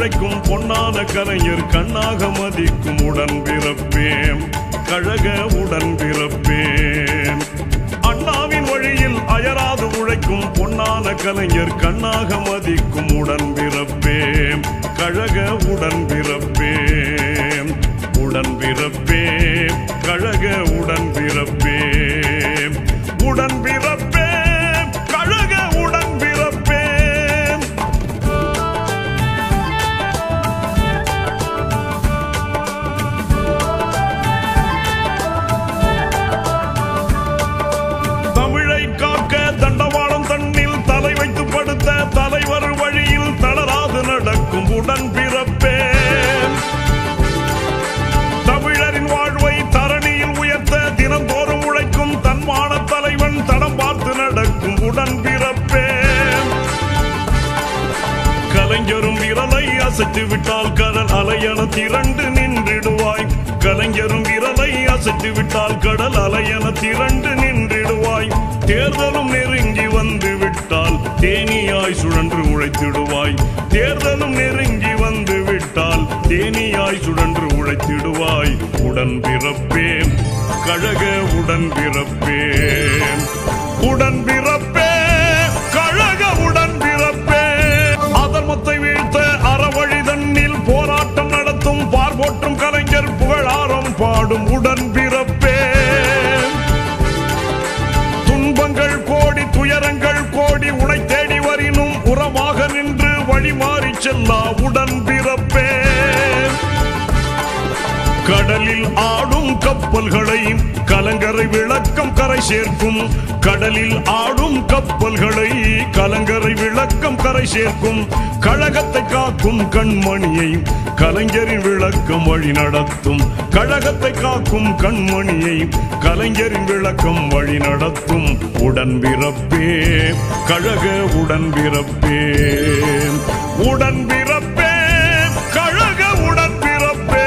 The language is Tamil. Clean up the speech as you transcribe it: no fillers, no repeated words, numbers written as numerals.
உழைக்கும் பொன்னான கலைஞர் கண்ணாக மதிக்கும் உடன்பிறப்பேன் கழக உடன்பிறப்பேன். அண்ணாவின் வழியில் அயராது உழைக்கும் பொன்னான கலைஞர் கண்ணாக மதிக்கும் உடன்பிறப்பேன் கழக உடன்பிறப்பேன். உடன்பிறப்பேன் கழக உடன்பிறப்பேன். உடன்பிறப்பேன் கழக உடன்பிறப்பேன். தமிழை காக்க தண்டவாளம் தன்னில் தலை வைத்து படுத்த தலைவர் வழியில் தளராது நடக்கும் உடன்பிறப்பேன். தமிழரின் வாழ்வை தரணியில் உயர்த்த தினந்தோறும் உழைக்கும் தன்மான தலைவன் தடம் பார்த்து நடக்கும் உடன்பிறப்பேன். கலைஞரும் விரலை அசைத்து விட்டால் கடல் அலையென திரண்டு நின்றிடுவாய். கலைஞரும் விரலை அசைத்து விட்டால் கடல் அலையென திரண்டு நின்றிடுவாய். தேர்தலும் நெருங்கி வந்து விட்டால் தேனியாய் சுழன்று உழைத்திடுவாய். தேர்தலும் நெருங்கி வந்து விட்டால் தேனியாய் சுழன்று உழைத்திடுவாய். உடன்பிறப்பேன் கழக உடன்பிறப்பேன். உடன்பிறப்பேன் கழக உடன்பிறப்பேன். அதர்மத்தை வீழ்த்த அறவழி தன்னில் போராட்டம் நடத்தும் பார்போற்றும் கலைஞர் புகழாரம் பாடும் உடன்பிறப்பேன். துன்பங்கள் கோடி துயரங்கள் கோடி உனை தேடி வரினும் உரமாக நின்று வழி மாறி செல்லா உடன்பிறப்பேன். கடலில் ஆடும் கப்பல்களை கலங்கரை விளக்கம் கரை சேர்க்கும். கடலில் ஆடும் கப்பல்களை கலங்கரை விளக்கம் கரை சேர்க்கும். கழகத்தை காக்கும் கண்மணியை கலைஞரின் விளக்கம் வழி நடத்தும். கழகத்தை காக்கும் கண்மணியை கலைஞரின் விளக்கம் வழி நடத்தும். உடன்பிறப்பே கழக உடன்பிறப்பே. உடன்பிறப்பே கழக உடன்பிறப்பே.